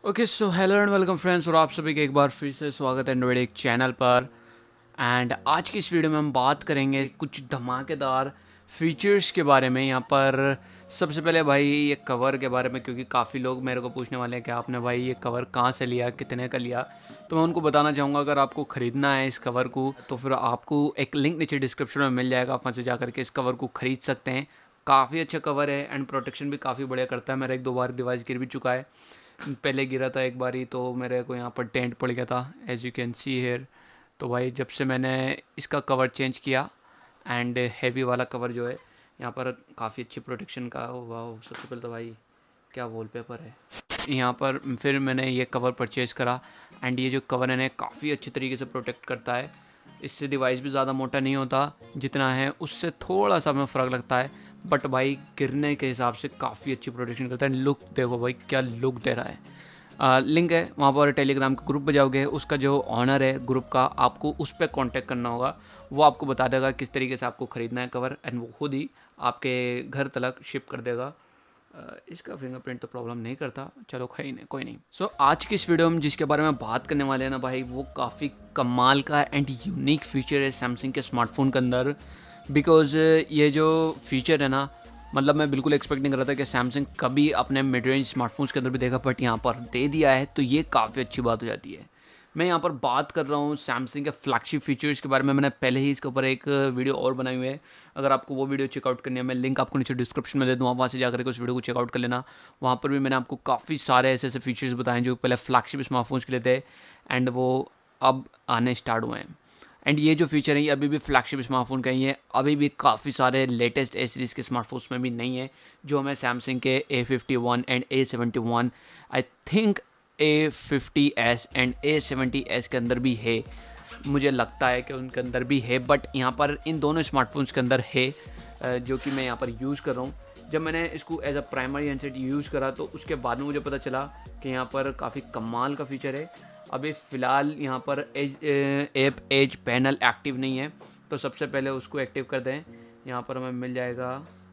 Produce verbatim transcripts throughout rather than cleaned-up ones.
Okay so hello and welcome friends, और आप सभी का एक बार फिर से स्वागत है एंड्रॉइड एक चैनल पर। एंड आज की इस वीडियो में हम बात करेंगे कुछ धमाकेदार फीचर्स के बारे में। यहाँ पर सबसे पहले भाई ये कवर के बारे में, क्योंकि काफ़ी लोग मेरे को पूछने वाले हैं कि आपने भाई ये कवर कहाँ से लिया, कितने का लिया। तो मैं उनको बताना चाहूँगा, अगर आपको ख़रीदना है इस कवर को तो फिर आपको एक लिंक नीचे डिस्क्रिप्शन में मिल जाएगा, आप वहाँ से जा करके इस कवर को ख़रीद सकते हैं। काफ़ी अच्छा कवर है एंड प्रोटेक्शन भी काफ़ी बढ़िया करता है। मेरा एक दो बार डिवाइस गिर भी चुका है, पहले गिरा था एक बारी तो मेरे को यहाँ पर डेंट पड़ गया था, as you can see here. तो भाई जब से मैंने इसका कवर चेंज किया एंड हैवी वाला कवर जो है यहाँ पर काफ़ी अच्छी प्रोटेक्शन का हुआ। सबसे पहले तो भाई क्या वॉलपेपर है यहाँ पर। फिर मैंने ये कवर परचेज़ करा एंड ये जो कवर है ना काफ़ी अच्छी तरीके से प्रोटेक्ट करता है। इससे डिवाइस भी ज़्यादा मोटा नहीं होता, जितना है उससे थोड़ा सा हमें फ़र्क लगता है, बट भाई गिरने के हिसाब से काफ़ी अच्छी प्रोटेक्शन करता है। लुक देखो भाई क्या लुक दे रहा है। आ, लिंक है वहाँ पर, टेलीग्राम के ग्रुप पे जाओगे, उसका जो ऑनर है ग्रुप का, आपको उस पर कांटेक्ट करना होगा। वो आपको बता देगा किस तरीके से आपको ख़रीदना है कवर, एंड वो खुद ही आपके घर तक शिप कर देगा। आ, इसका फिंगरप्रिंट तो प्रॉब्लम नहीं करता, चलो कोई नहीं कोई नहीं। सो so, आज की इस वीडियो में जिसके बारे में बात करने वाले हैं ना भाई, वो काफ़ी कमाल का एंड यूनिक फीचर है सैमसंग के स्मार्टफोन के अंदर। बिकॉज ये जो फीचर है ना, मतलब मैं बिल्कुल एक्सपेक्ट नहीं कर रहा था कि सैमसंग कभी अपने मिड रेंज स्मार्टफोन्स के अंदर भी देखा, बट यहाँ पर दे दिया है तो ये काफ़ी अच्छी बात हो जाती है। मैं यहाँ पर बात कर रहा हूँ सैमसंग के फ्लैगशिप फीचर्स के बारे में। मैंने पहले ही इसके ऊपर एक वीडियो और बनाई हुई है, अगर आपको वो वीडियो चेकआउट करनी है मैं लिंक आपको नीचे डिस्क्रिप्शन में दे दूँगा, वहाँ से जाकर के उस वीडियो को चेकआउट कर लेना। वहाँ पर भी मैंने आपको काफ़ी सारे ऐसे ऐसे फीचर्स बताए जो पहले फ्लैगशिप स्मार्टफोन्स के लिए थे एंड वो अब आने स्टार्ट हुए हैं। एंड ये जो फीचर है ये अभी भी फ्लैगशिप स्मार्टफोन का ही है, अभी भी काफ़ी सारे लेटेस्ट ए सीरीज़ के स्मार्टफोन्स में भी नहीं है, जो हमें सैमसंग के A fifty one and A seventy one, I think A fifty S and A seventy S के अंदर भी है। मुझे लगता है कि उनके अंदर भी है, बट यहाँ पर इन दोनों स्मार्टफोन्स के अंदर है, जो कि मैं यहाँ पर यूज़ कर रहा हूँ। जब मैंने इसको as a primary handset use करा तो उसके बाद में मुझे पता चला कि यहाँ पर काफ़ी कमाल का फीचर है। अभी फ़िलहाल यहाँ पर edge app edge panel active नहीं है, तो सबसे पहले उसको एक्टिव कर दें। यहाँ पर हमें मिल जाएगा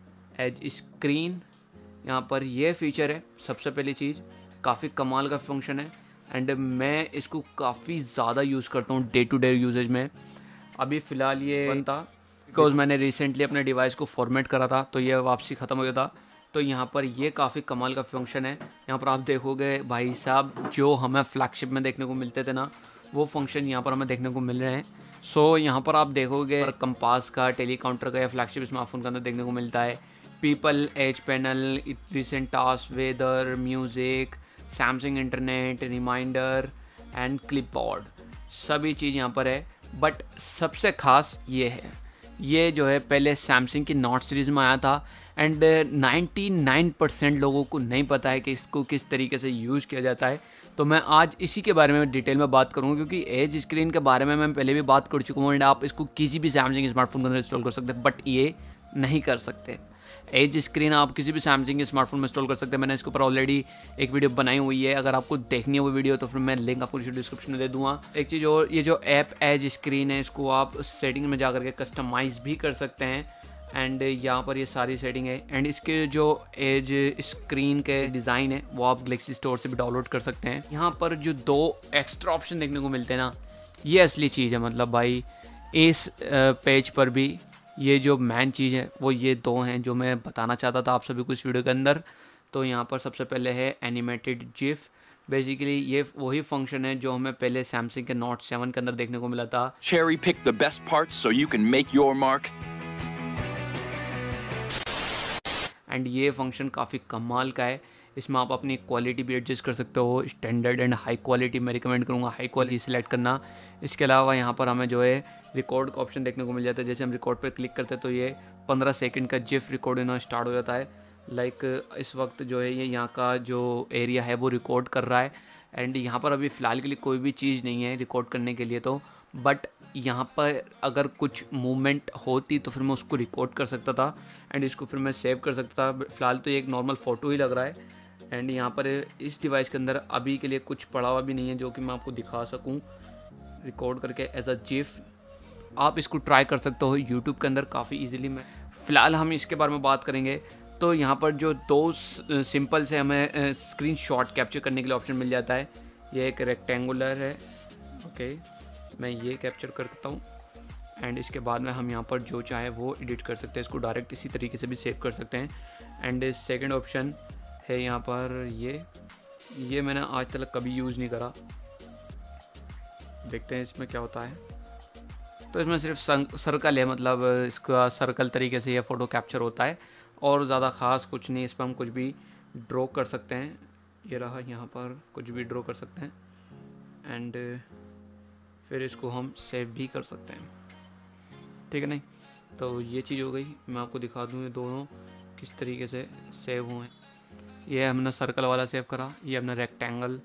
एज स्क्रीन, यहाँ पर ये फीचर है सबसे पहली चीज़। काफ़ी कमाल का फंक्शन है एंड मैं इसको काफ़ी ज़्यादा यूज़ करता हूँ डे टू डे यूजेज में। अभी फ़िलहाल ये बनता बिकॉज मैंने रिसेंटली अपने डिवाइस को फॉर्मेट करा था, तो ये वापसी ख़त्म हो गया था। तो यहाँ पर ये काफ़ी कमाल का फंक्शन है। यहाँ पर आप देखोगे भाई साहब, जो हमें फ्लैगशिप में देखने को मिलते थे ना, वो फंक्शन यहाँ पर हमें देखने को मिल रहे हैं। सो so, यहाँ पर आप देखोगे कंपास का, टेली काउंटर का या फ्लैगशिप स्मार्टफोन के अंदर देखने को मिलता है। People, edge panel, recent task, weather, music, Samsung internet, reminder and clipboard, सभी चीज़ यहाँ पर है। बट सबसे ख़ास ये है, ये जो है पहले सैमसंग की नोट सीरीज़ में आया था एंड निन्यानवे परसेंट लोगों को नहीं पता है कि इसको किस तरीके से यूज़ किया जाता है। तो मैं आज इसी के बारे में डिटेल में बात करूँगा, क्योंकि एज स्क्रीन के बारे में मैं पहले भी बात कर चुका हूँ एंड आप इसको किसी भी सैमसंग स्मार्टफोन के अंदर इंस्टॉल कर सकते हैं, बट ये नहीं कर सकते। एज स्क्रीन आप किसी भी सैमसंग के स्मार्टफोन में इंस्टॉल कर सकते हैं। मैंने इसके ऊपर ऑलरेडी एक वीडियो बनाई हुई है, अगर आपको देखनी है वो वीडियो तो फिर मैं लिंक आपको डिस्क्रिप्शन में दे दूँगा। एक चीज़ और, ये जो ऐप एज स्क्रीन है इसको आप सेटिंग में जा करके कस्टमाइज़ भी कर सकते हैं एंड यहाँ पर ये सारी सेटिंग है। एंड इसके जो एज स्क्रीन के डिज़ाइन है वो आप गैलेक्सी स्टोर से भी डाउनलोड कर सकते हैं। यहाँ पर जो दो एक्स्ट्रा ऑप्शन देखने को मिलते हैं ना, ये असली चीज़ है। मतलब भाई इस पेज पर भी ये जो मेन चीज़ है वो ये दो हैं जो मैं बताना चाहता था आप सभी को इस वीडियो के अंदर। तो यहाँ पर सबसे पहले है एनिमेटेड जिफ। बेसिकली ये वही फंक्शन है जो हमें पहले सैमसंग के नोट सेवन के अंदर देखने को मिला था। Cherry pick the best parts so you can make your mark. And ये फंक्शन काफ़ी कमाल का है। इसमें आप अपनी क्वालिटी भी एडजस्ट कर सकते हो, स्टैंडर्ड एंड हाई क्वालिटी मैं रिकमेंड करूँगा हाई क्वालिटी सेलेक्ट करना। इसके अलावा यहाँ पर हमें जो है रिकॉर्ड का ऑप्शन देखने को मिल जाता है। जैसे हम रिकॉर्ड पर क्लिक करते हैं तो ये पंद्रह सेकंड का जिफ रिकॉर्ड होना स्टार्ट हो जाता है। लाइक इस वक्त जो है ये यहाँ का जो एरिया है वो रिकॉर्ड कर रहा है एंड यहाँ पर अभी फ़िलहाल के लिए कोई भी चीज़ नहीं है रिकॉर्ड करने के लिए, तो बट यहाँ पर अगर कुछ मूवमेंट होती तो फिर मैं उसको रिकॉर्ड कर सकता था एंड इसको फिर मैं सेव कर सकता था। फ़िलहाल तो ये एक नॉर्मल फ़ोटो ही लग रहा है एंड यहाँ पर इस डिवाइस के अंदर अभी के लिए कुछ पड़ा हुआ भी नहीं है जो कि मैं आपको दिखा सकूँ रिकॉर्ड करके एज अ जिफ। आप इसको ट्राई कर सकते हो यूट्यूब के अंदर काफ़ी ईजिली। मैं फ़िलहाल हम इसके बारे में बात करेंगे। तो तो यहाँ पर जो दो सिंपल से हमें स्क्रीन शॉट कैप्चर करने के लिए ऑप्शन मिल जाता है। ये एक रेक्टेंगुलर है, ओके, मैं ये कैप्चर करता हूँ एंड इसके बाद में हम यहाँ पर जो चाहे वो एडिट कर सकते हैं, इसको डायरेक्ट इसी तरीके से भी सेव कर सकते हैं। एंड सेकंड ऑप्शन है यहाँ पर ये ये मैंने आज तक कभी यूज़ नहीं करा, देखते हैं इसमें क्या होता है। तो इसमें सिर्फ सर्कल है, मतलब इसका सर्कल तरीके से ये फ़ोटो कैप्चर होता है और ज़्यादा ख़ास कुछ नहीं। इस पर हम कुछ भी ड्रॉ कर सकते हैं, ये रहा, यहाँ पर कुछ भी ड्रॉ कर सकते हैं एंड फिर इसको हम सेव भी कर सकते हैं, ठीक है नहीं। तो ये चीज़ हो गई, मैं आपको दिखा दूँ ये दोनों किस तरीके से सेव हुए हैं। ये हमने सर्कल वाला सेव करा, ये हमने रेक्टेंगल,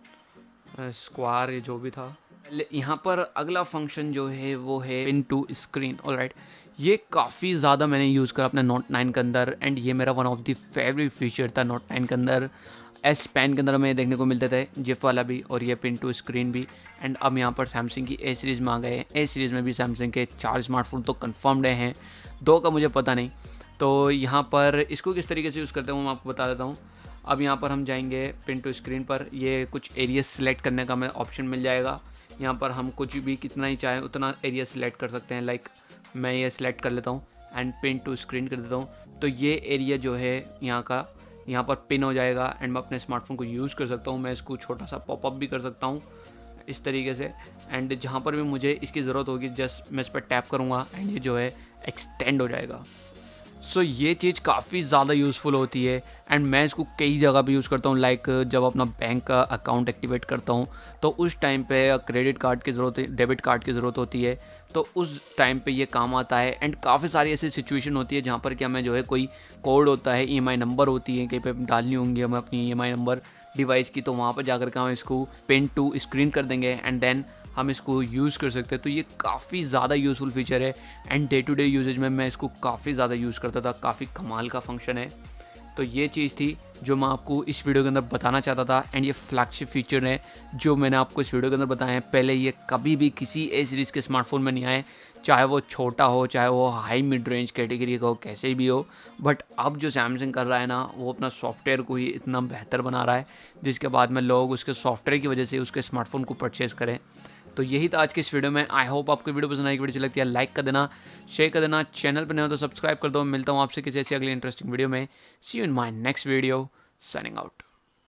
स्क्वायर, ये जो भी था। यहाँ पर अगला फंक्शन जो है वो है पिन टू स्क्रीन। ऑलराइट, ये काफ़ी ज़्यादा मैंने यूज़ करा अपने नोट नाइन के अंदर एंड ये मेरा one of the favourite feature था नोट नाइन के अंदर। एस पेन के अंदर हमें देखने को मिलते थे, जिप वाला भी और ये पिन टू स्क्रीन भी। एंड अब यहाँ पर सैमसंग की ए सीरीज़ में आ गए हैं। ए सीरीज़ में भी सैमसंग के चार स्मार्टफोन तो कन्फर्म्ड हैं, दो का मुझे पता नहीं। तो यहाँ पर इसको किस तरीके से यूज़ करते हैं वो मैं आपको बता देता हूँ। अब यहाँ पर हम जाएंगे पिन टू स्क्रीन पर, ये कुछ एरिया सेलेक्ट करने का हमें ऑप्शन मिल जाएगा। यहाँ पर हम कुछ भी कितना ही चाहें उतना एरिया सेलेक्ट कर सकते हैं। लाइक मैं ये सिलेक्ट कर लेता हूँ एंड पिन टू स्क्रीन कर देता हूँ, तो ये एरिया जो है यहाँ का यहाँ पर पिन हो जाएगा एंड मैं अपने स्मार्टफोन को यूज़ कर सकता हूँ। मैं इसको छोटा सा पॉपअप भी कर सकता हूँ इस तरीके से एंड जहाँ पर भी मुझे इसकी ज़रूरत होगी जस्ट मैं इस पर टैप करूँगा एंड ये जो है एक्सटेंड हो जाएगा। सो so, ये चीज़ काफ़ी ज़्यादा यूज़फुल होती है एंड मैं इसको कई जगह पे यूज़ करता हूँ। लाइक जब अपना बैंक का अकाउंट एक्टिवेट करता हूँ तो उस टाइम पे क्रेडिट कार्ड की ज़रूरत है, डेबिट कार्ड की ज़रूरत होती है, तो उस टाइम पे ये काम आता है। एंड काफ़ी सारी ऐसी सिचुएशन होती है जहाँ पर क्या मैं जो है कोई कोड होता है, ई एम आई नंबर होती है, कहीं पर डालनी होंगी हमें अपनी E M I number device की, तो वहाँ पर जाकर के हम इसको पिन टू स्क्रीन कर देंगे एंड देन हम इसको यूज़ कर सकते हैं। तो ये काफ़ी ज़्यादा यूज़फुल फीचर है and day to day usages में मैं इसको काफ़ी ज़्यादा यूज़ करता था, काफ़ी कमाल का फंक्शन है। तो ये चीज़ थी जो मैं आपको इस वीडियो के अंदर बताना चाहता था एंड ये फ्लैगशिप फीचर है जो मैंने आपको इस वीडियो के अंदर बताया है। पहले ये कभी भी किसी ए सीरीज़ के स्मार्टफोन में नहीं आए, चाहे वो छोटा हो, चाहे वो हाई मिड रेंज कैटेगरी का हो, कैसे भी हो। बट अब जो सैमसंग कर रहा है ना, वो अपना सॉफ्टवेयर को ही इतना बेहतर बना रहा है जिसके बाद में लोग उसके सॉफ्टवेयर की वजह से उसके स्मार्टफोन को परचेज़ करें। तो यही था आज के इस वीडियो में। आई होप आपको वीडियो पसंद आएगी। वीडियो अच्छी लगती है लाइक कर देना, शेयर कर देना, चैनल पर नहीं हो तो सब्सक्राइब कर दो। मिलता हूँ आपसे किसी ऐसी अगली इंटरेस्टिंग वीडियो में। See you in my next video, signing out.